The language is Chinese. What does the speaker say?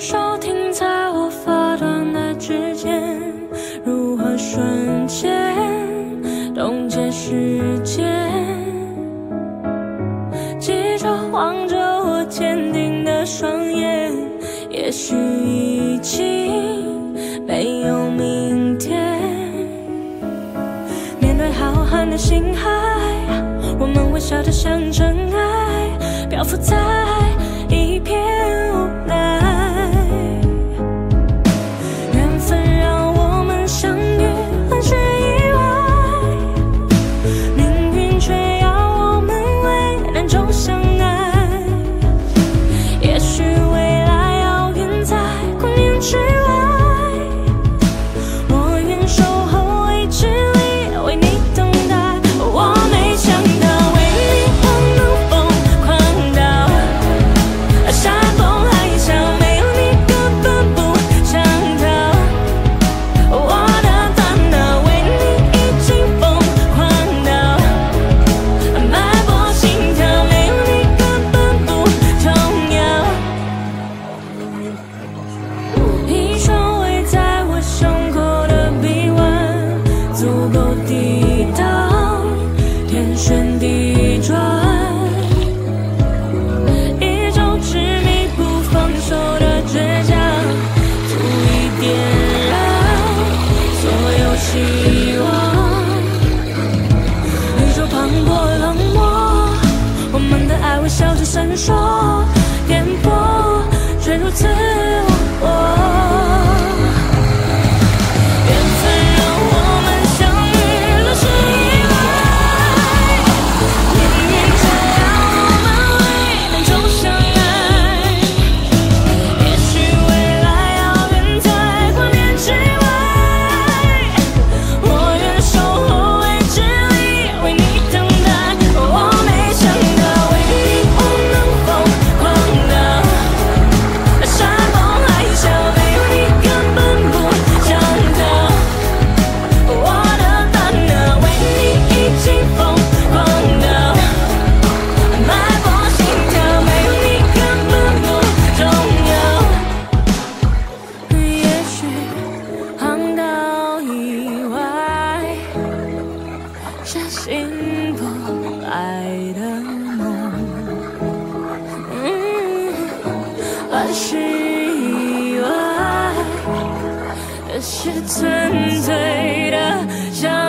手停在我发端的指尖，如何瞬间冻结时间？记着望着我坚定的双眼，也许已经没有明天。面对浩瀚的星海，我们微笑得像尘埃，漂浮在一片无奈。缘分让我们相遇，很是意外，命运却要我们为难中相爱。也许未来遥远在光年之外，我愿守候未知里为你等待。我没想到为你我能疯狂到山崩海啸，没有你根本不想逃。我的大脑为你已经疯狂到脉搏心跳，没有你根本不重要。一双围在我胸口的臂弯，足够抵挡天旋地转。一种执迷不放手的倔强，足以点燃所有希望。宇宙磅礴冷漠，我们的爱微笑着闪烁，颠簸却如此我。缘分让我们相遇了是意外，命运却要我们为难中相爱。也许未来遥远在光年之外，我愿守候未知里为你等待。我没想到为你我能疯狂到山崩海啸，没有你根本不想逃。我的大脑为你已经疯狂到脉搏心跳，没有你根本不重要。也许航道以外是醒不来的梦，还是意外，是纯粹的想